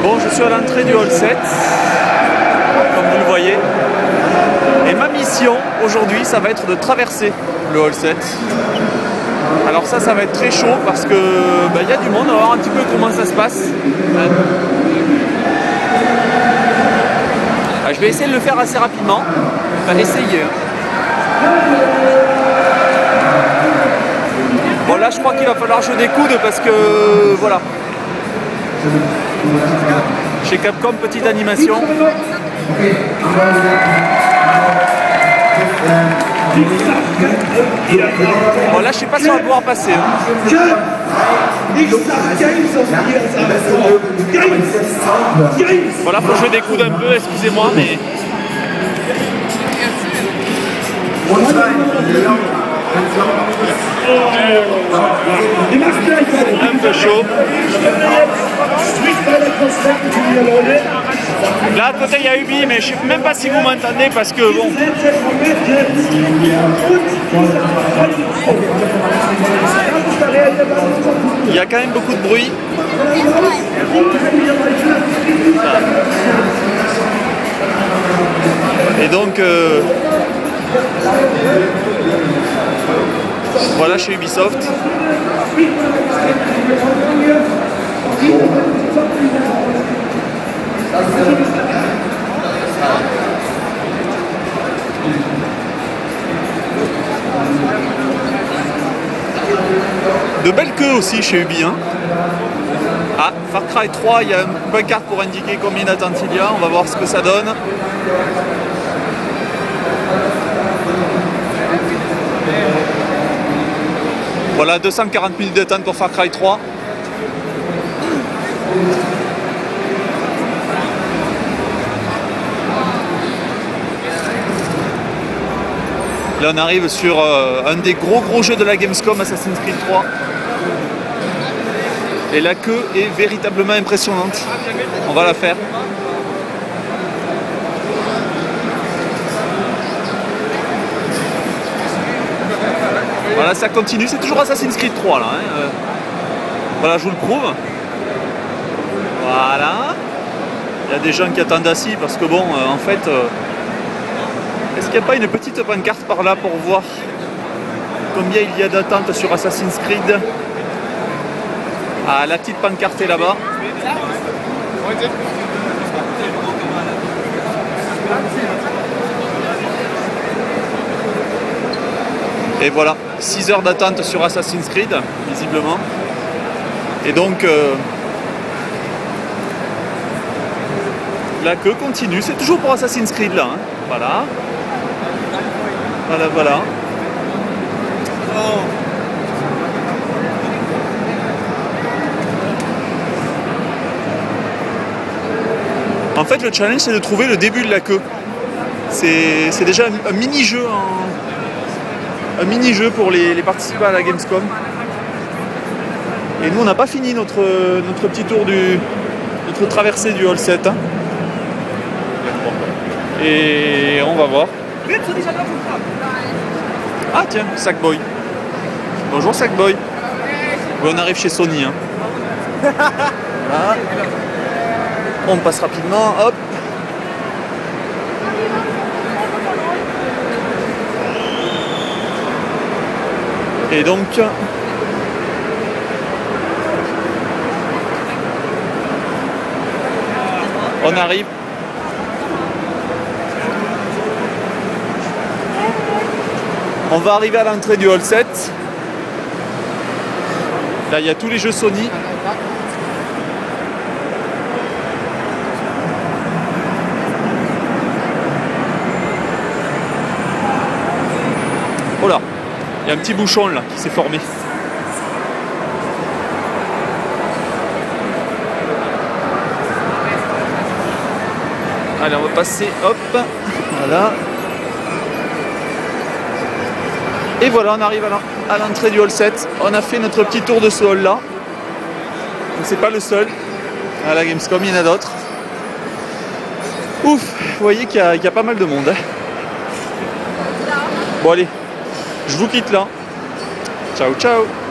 Bon, je suis à l'entrée du hall 7, comme vous le voyez. Et ma mission aujourd'hui, ça va être de traverser le hall 7. Alors ça va être très chaud parce que y a du monde. On va voir un petit peu comment ça se passe. Je vais essayer de le faire assez rapidement. Enfin, essayer. Bon, là, je crois qu'il va falloir que je découde parce que voilà. Chez Capcom, petite animation. Bon, là, je sais pas si on va pouvoir passer. Voilà, faut que je découde un peu, excusez-moi, mais... Un peu chaud. Là à côté il y a Ubi, mais je ne sais même pas si vous m'entendez parce que bon. Il y a quand même beaucoup de bruit. Et donc voilà chez Ubisoft. De belles queues aussi chez Ubi. Hein. Ah, Far Cry 3, il y a une pancarte pour indiquer combien d'attentes il y a. On va voir ce que ça donne. Voilà, 240 minutes d'attente pour Far Cry 3. Là on arrive sur un des gros jeux de la Gamescom, Assassin's Creed 3. Et la queue est véritablement impressionnante. On va la faire. Voilà, ça continue, c'est toujours Assassin's Creed 3 là. Hein. Voilà, je vous le prouve. Voilà. Il y a des gens qui attendent assis parce que bon, en fait... Est-ce qu'il n'y a pas une petite pancarte par là pour voir combien il y a d'attentes sur Assassin's Creed? Ah, la petite pancarte est là-bas. Et voilà, 6 heures d'attente sur Assassin's Creed, visiblement. Et donc, la queue continue. C'est toujours pour Assassin's Creed là. Hein. Voilà. Voilà. En fait, le challenge, c'est de trouver le début de la queue. C'est déjà un mini-jeu pour les participants à la Gamescom. Et nous, on n'a pas fini notre petit tour notre traversée du hall 7. Hein. Et on va voir. Ah tiens, Sackboy. Bonjour Sackboy. Oui, on arrive chez Sony. Hein. Voilà. On passe rapidement, hop. Et donc... on arrive. On va arriver à l'entrée du hall 7. Là, il y a tous les jeux Sony. Oh là, il y a un petit bouchon là qui s'est formé. Allez, on va passer, hop, voilà. Et voilà, on arrive à l'entrée du hall 7. On a fait notre petit tour de ce hall là. C'est pas le seul. À la Gamescom, il y en a d'autres. Ouf, vous voyez qu'il y a pas mal de monde. Hein. Bon allez, je vous quitte là. Ciao, ciao.